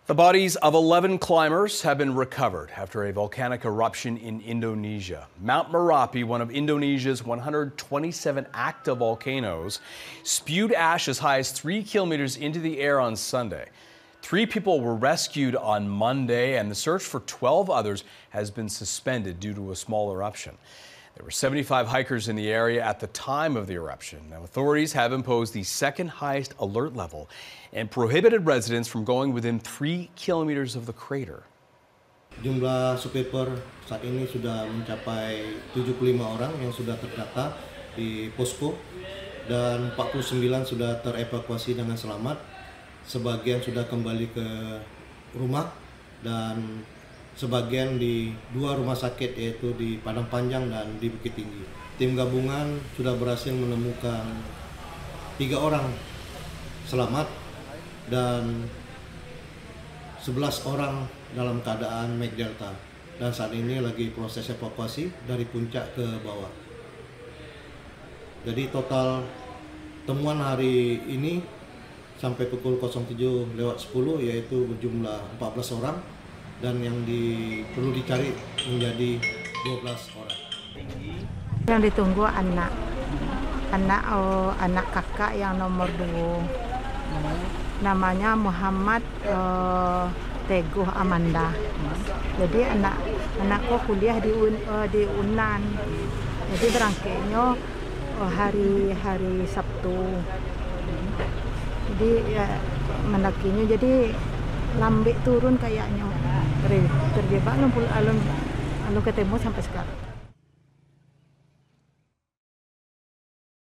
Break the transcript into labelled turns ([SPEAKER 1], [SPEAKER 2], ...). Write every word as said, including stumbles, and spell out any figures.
[SPEAKER 1] The bodies of eleven climbers have been recovered after a volcanic eruption in Indonesia. Mount Merapi, one of Indonesia's one hundred twenty-seven active volcanoes, spewed ash as high as three kilometers into the air on Sunday. Three people were rescued on Monday, and the search for twelve others has been suspended due to a small eruption. There were seventy-five hikers in the area at the time of the eruption. Now, authorities have imposed the second highest alert level and prohibited residents from going within three kilometers of the crater.
[SPEAKER 2] Jumlah survivor saat ini sudah mencapai tujuh puluh lima orang yang sudah terdata di posko dan empat puluh sembilan sudah terevakuasi dengan selamat. Sebagian sudah kembali ke rumah dan sebagian di dua rumah sakit, yaitu di Padang Panjang dan di Bukit Tinggi. Tim gabungan sudah berhasil menemukan tiga orang selamat dan sebelas orang dalam keadaan Mech Delta, dan saat ini lagi proses evakuasi dari puncak ke bawah. Jadi total temuan hari ini sampai pukul nol tujuh lewat sepuluh yaitu berjumlah empat belas orang, dan yang di, perlu dicari menjadi dua belas orang.
[SPEAKER 3] Yang ditunggu anak, anak oh, anak kakak yang nomor dua. Namanya Muhammad uh, Teguh Amanda. Jadi anak anakku kuliah di Un, uh, di Unan. Jadi berangkatnya uh, hari hari Sabtu. Jadi ya mendakinya jadi lambe turun kayaknya. Terjebak alun alun alun ketemu sampai sekarang.